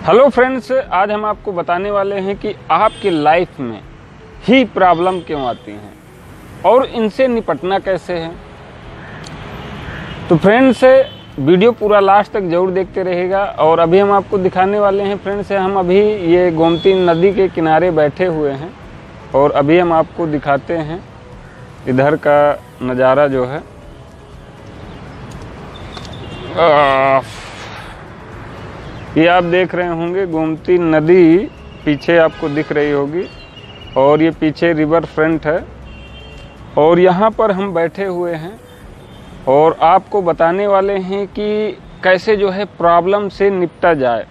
Hello friends, आज हम आपको बताने वाले हैं कि आपकी लाइफ में ही प्रॉब्लम क्यों आती हैं और इनसे निपटना कैसे है। तो फ्रेंड्स, वीडियो पूरा लास्ट तक जरूर देखते रहेगा। और अभी हम आपको दिखाने वाले हैं फ्रेंड्स, हम अभी ये गोमती नदी के किनारे बैठे हुए हैं और अभी हम आपको दिखाते हैं इधर का नज़ारा जो है। ये आप देख रहे होंगे गोमती नदी पीछे आपको दिख रही होगी और ये पीछे रिवर फ्रंट है और यहाँ पर हम बैठे हुए हैं और आपको बताने वाले हैं कि कैसे जो है प्रॉब्लम से निपटा जाए।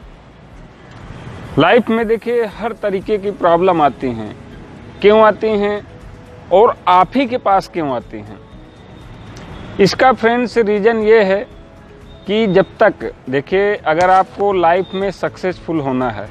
लाइफ में देखिए हर तरीके की प्रॉब्लम आती हैं, क्यों आती हैं और आप ही के पास क्यों आती हैं। इसका फ्रेंड्स रीज़न ये है कि जब तक देखिए अगर आपको लाइफ में सक्सेसफुल होना है,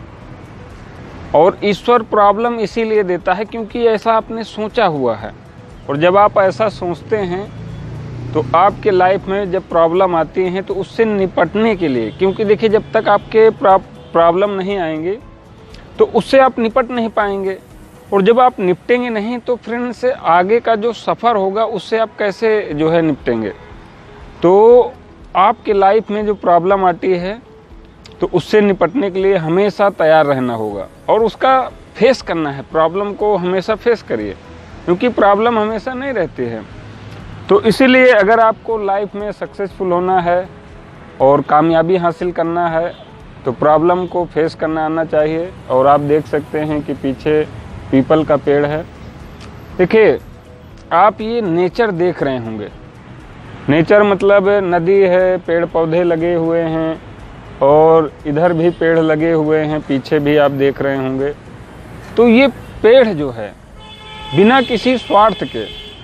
और ईश्वर प्रॉब्लम इसीलिए देता है क्योंकि ऐसा आपने सोचा हुआ है, और जब आप ऐसा सोचते हैं तो आपके लाइफ में जब प्रॉब्लम आती हैं तो उससे निपटने के लिए, क्योंकि देखिए जब तक आपके प्रॉब्लम नहीं आएंगे तो उससे आप निपट नहीं पाएंगे, और जब आप निपटेंगे नहीं तो फ्रेंड्स आगे का जो सफ़र होगा उससे आप कैसे जो है निपटेंगे। तो आपके लाइफ में जो प्रॉब्लम आती है तो उससे निपटने के लिए हमेशा तैयार रहना होगा और उसका फेस करना है। प्रॉब्लम को हमेशा फेस करिए क्योंकि प्रॉब्लम हमेशा नहीं रहती है। तो इसीलिए अगर आपको लाइफ में सक्सेसफुल होना है और कामयाबी हासिल करना है तो प्रॉब्लम को फेस करना आना चाहिए। और आप देख सकते हैं कि पीछे पीपल का पेड़ है। देखिए आप ये नेचर देख रहे होंगे। नेचर मतलब नदी है, पेड़ पौधे लगे हुए हैं और इधर भी पेड़ लगे हुए हैं, पीछे भी आप देख रहे होंगे। तो ये पेड़ जो है बिना किसी स्वार्थ के,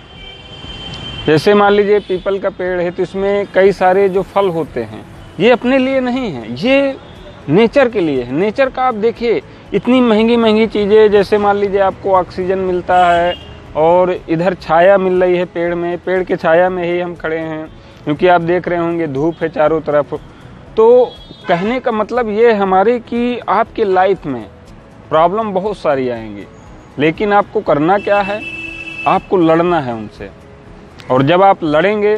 जैसे मान लीजिए पीपल का पेड़ है तो इसमें कई सारे जो फल होते हैं ये अपने लिए नहीं है, ये नेचर के लिए है। नेचर का आप देखिए इतनी महंगी महंगी चीज़ें, जैसे मान लीजिए आपको ऑक्सीजन मिलता है और इधर छाया मिल रही है पेड़ में, पेड़ के छाया में ही हम खड़े हैं क्योंकि आप देख रहे होंगे धूप है चारों तरफ। तो कहने का मतलब ये हमारे कि आपके लाइफ में प्रॉब्लम बहुत सारी आएंगी, लेकिन आपको करना क्या है, आपको लड़ना है उनसे। और जब आप लड़ेंगे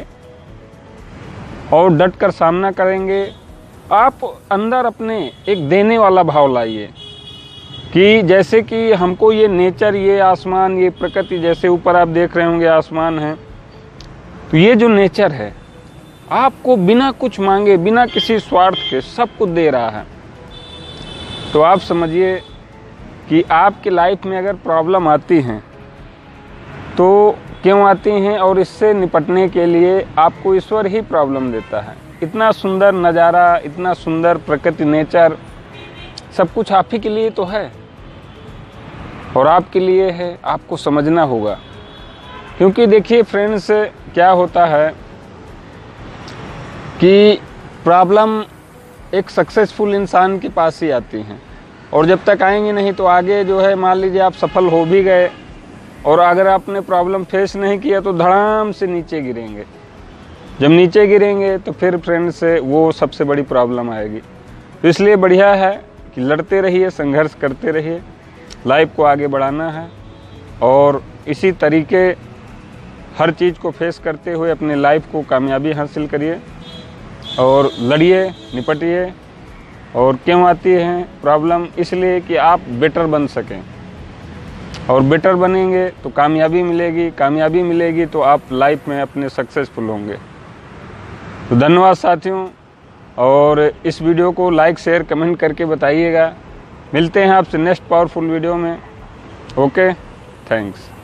और डट कर सामना करेंगे, आप अंदर अपने एक देने वाला भाव लाइए कि जैसे कि हमको ये नेचर, ये आसमान, ये प्रकृति, जैसे ऊपर आप देख रहे होंगे आसमान है, तो ये जो नेचर है आपको बिना कुछ मांगे, बिना किसी स्वार्थ के सब कुछ दे रहा है। तो आप समझिए कि आपकी लाइफ में अगर प्रॉब्लम आती हैं तो क्यों आती हैं और इससे निपटने के लिए आपको ईश्वर ही प्रॉब्लम देता है। इतना सुंदर नज़ारा, इतना सुंदर प्रकृति, नेचर, सब कुछ आप ही के लिए तो है और आपके लिए है। आपको समझना होगा क्योंकि देखिए फ्रेंड्स क्या होता है कि प्रॉब्लम एक सक्सेसफुल इंसान के पास ही आती हैं, और जब तक आएंगे नहीं तो आगे जो है मान लीजिए आप सफल हो भी गए और अगर आपने प्रॉब्लम फेस नहीं किया तो धड़ाम से नीचे गिरेंगे। जब नीचे गिरेंगे तो फिर फ्रेंड्स वो सबसे बड़ी प्रॉब्लम आएगी। तो इसलिए बढ़िया है कि लड़ते रहिए, संघर्ष करते रहिए, लाइफ को आगे बढ़ाना है और इसी तरीके हर चीज़ को फेस करते हुए अपने लाइफ को कामयाबी हासिल करिए और लड़िए, निपटिए। और क्यों आती है प्रॉब्लम, इसलिए कि आप बेटर बन सकें, और बेटर बनेंगे तो कामयाबी मिलेगी, कामयाबी मिलेगी तो आप लाइफ में अपने सक्सेसफुल होंगे। तो धन्यवाद साथियों, और इस वीडियो को लाइक, शेयर, कमेंट करके बताइएगा। मिलते हैं आपसे नेक्स्ट पावरफुल वीडियो में। Okay, thanks.